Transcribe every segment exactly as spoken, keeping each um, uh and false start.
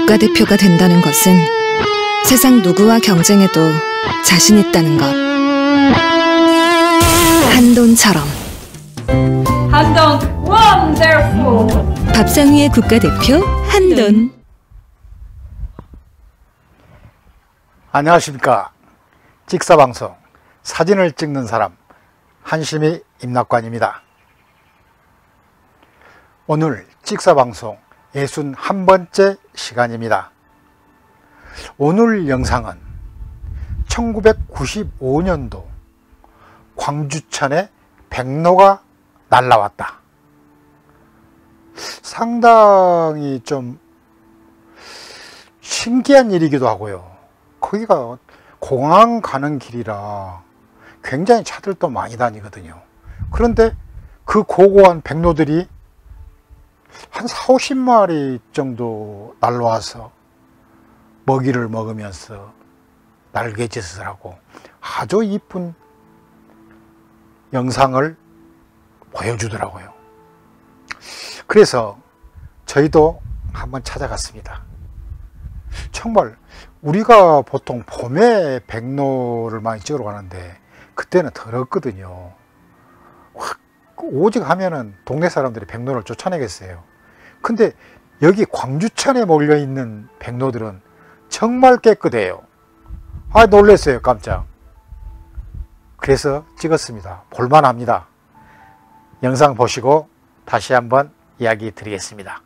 국가대표가 된다는 것은 세상 누구와 경쟁해도 자신 있다는 것. 한돈처럼. 한돈 원더풀. 밥상 위의 국가대표 한돈. 안녕하십니까. 찍사방송 사진을 찍는 사람 한심이 임낙관입니다. 오늘 찍사방송 예순한 번째 시간입니다. 오늘 영상은 천구백구십오 년도 광주천에 백로가 날라왔다. 상당히 좀 신기한 일이기도 하고요. 거기가 공항 가는 길이라 굉장히 차들도 많이 다니거든요. 그런데 그 고고한 백로들이 한 사오십 마리 정도 날라와서 먹이를 먹으면서 날개짓을 하고 아주 이쁜 영상을 보여주더라고요. 그래서 저희도 한번 찾아갔습니다. 정말 우리가 보통 봄에 백로를 많이 찍으러 가는데 그때는 더럽거든요. 오직 하면은 동네 사람들이 백로를 쫓아내겠어요. 근데 여기 광주천에 몰려있는 백로들은 정말 깨끗해요. 아, 놀랐어요. 깜짝. 그래서 찍었습니다. 볼만합니다. 영상 보시고 다시 한번 이야기 드리겠습니다.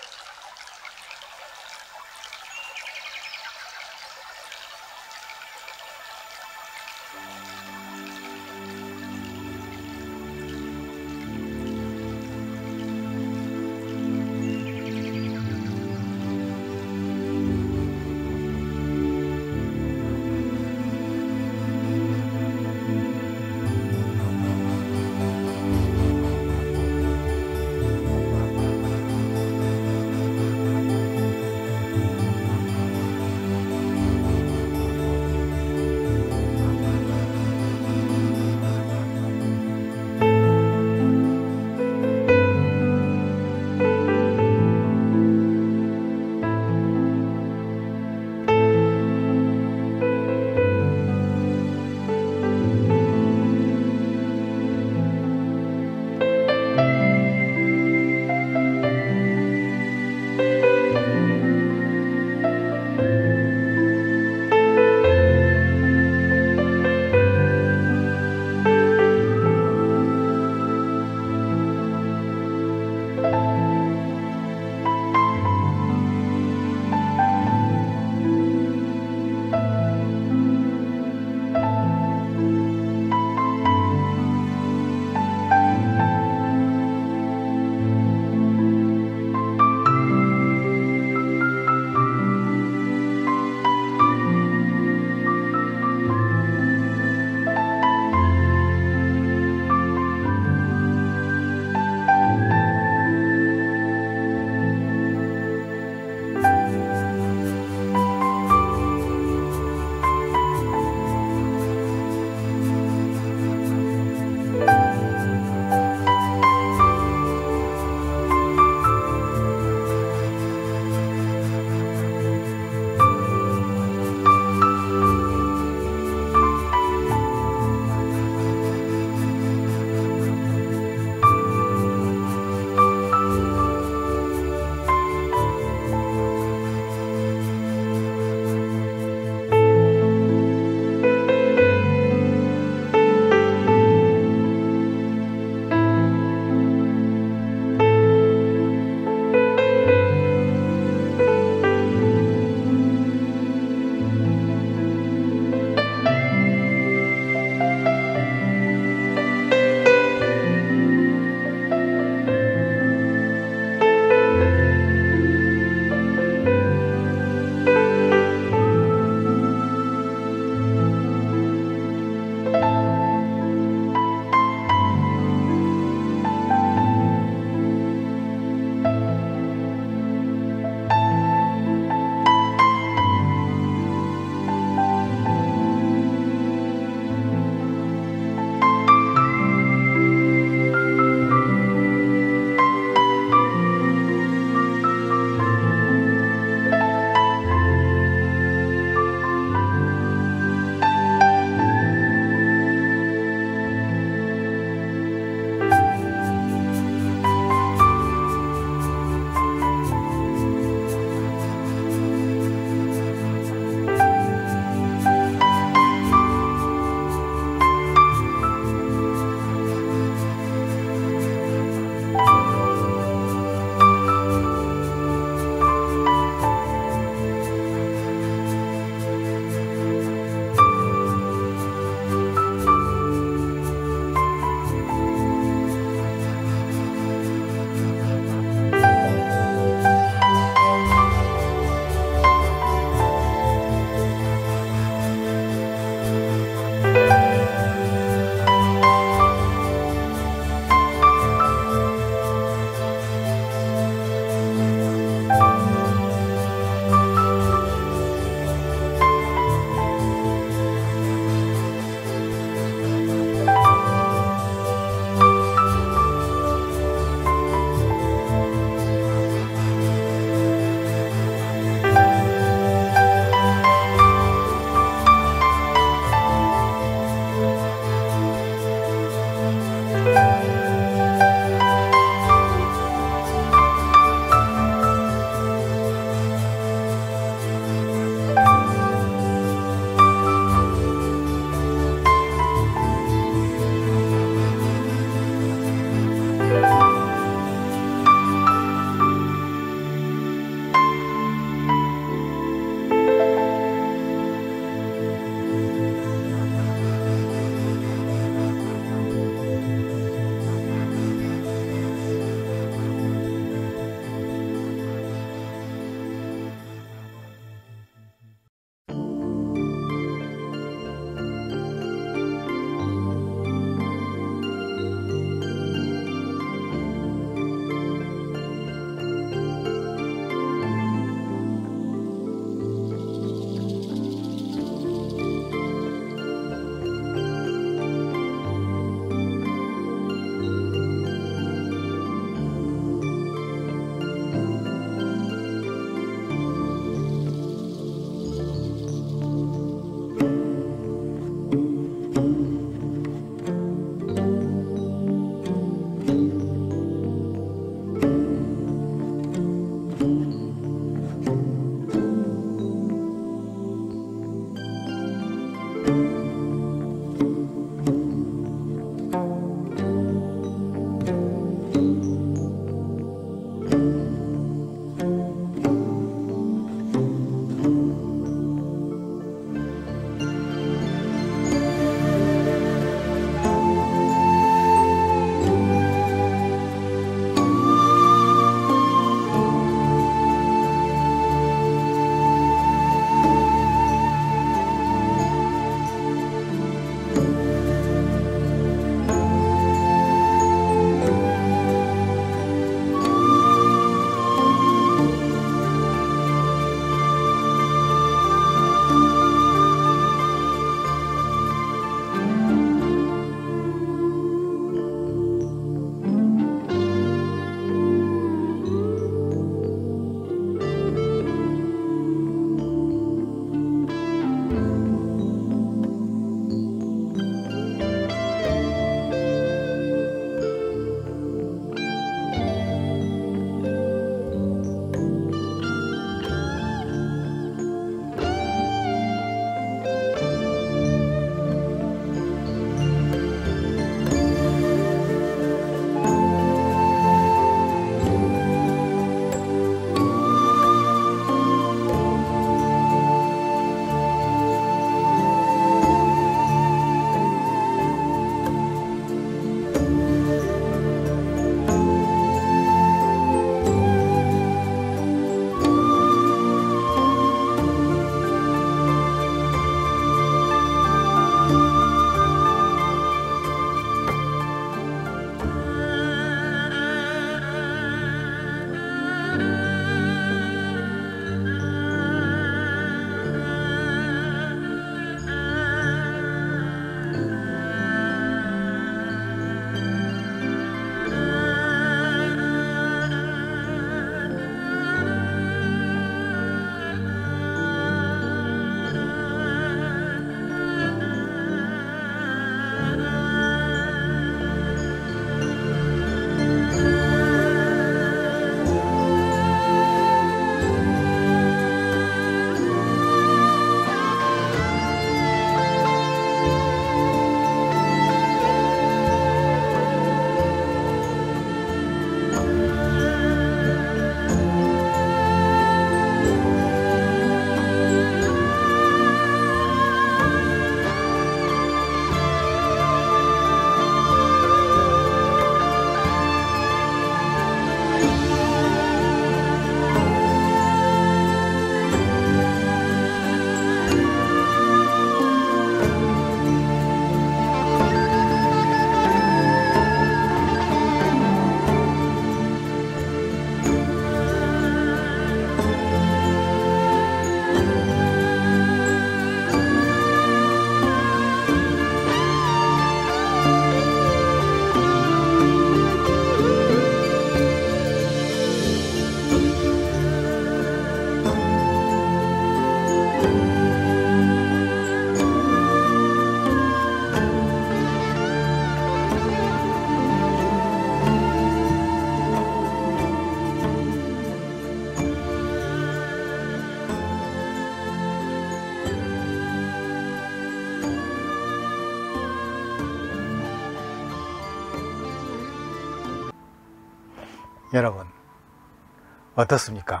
여러분 어떻습니까?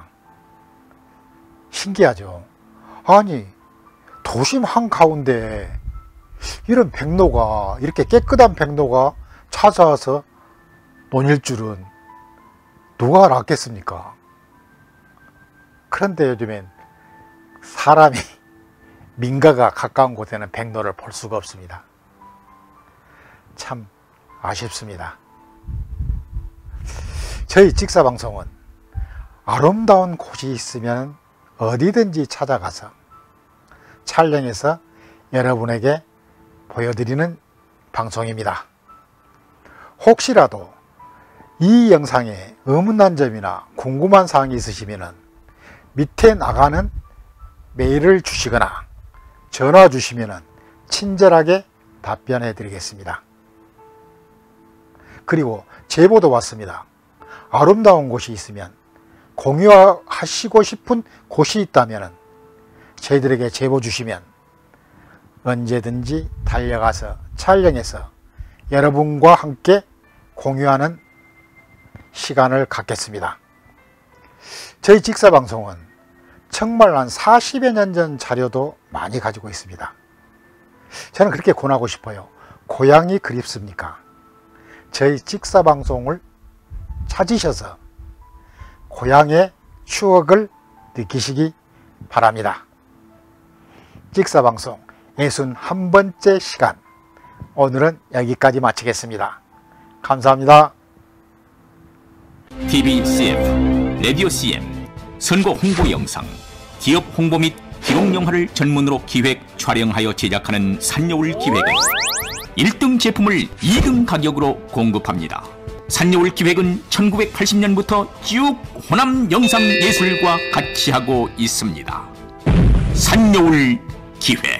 신기하죠? 아니 도심 한가운데 이런 백로가, 이렇게 깨끗한 백로가 찾아와서 논일 줄은 누가 알았겠습니까? 그런데 요즘엔 사람이 민가가 가까운 곳에는 백로를 볼 수가 없습니다. 참 아쉽습니다. 저희 직사방송은 아름다운 곳이 있으면 어디든지 찾아가서 촬영해서 여러분에게 보여드리는 방송입니다. 혹시라도 이 영상에 의문난 점이나 궁금한 사항이 있으시면 밑에 나가는 메일을 주시거나 전화 주시면 친절하게 답변해 드리겠습니다. 그리고 제보도 왔습니다. 아름다운 곳이 있으면, 공유하시고 싶은 곳이 있다면 저희들에게 제보 주시면 언제든지 달려가서 촬영해서 여러분과 함께 공유하는 시간을 갖겠습니다. 저희 직사방송은 정말 한 사십여 년 전 자료도 많이 가지고 있습니다. 저는 그렇게 권하고 싶어요. 고향이 그립습니까? 저희 직사방송을 찾으셔서 고향의 추억을 느끼시기 바랍니다. 직사방송 예순 한 번째 시간, 오늘은 여기까지 마치겠습니다. 감사합니다. 티비 씨엠, 라디오 씨엠, 선거 홍보 영상, 기업 홍보 및 기록 영화를 전문으로 기획, 촬영하여 제작하는 산여울 기획은 일 등 제품을 이 등 가격으로 공급합니다. 산여울 기획은 천구백팔십 년부터 쭉 호남 영상 예술과 같이 하고 있습니다. 산여울 기획.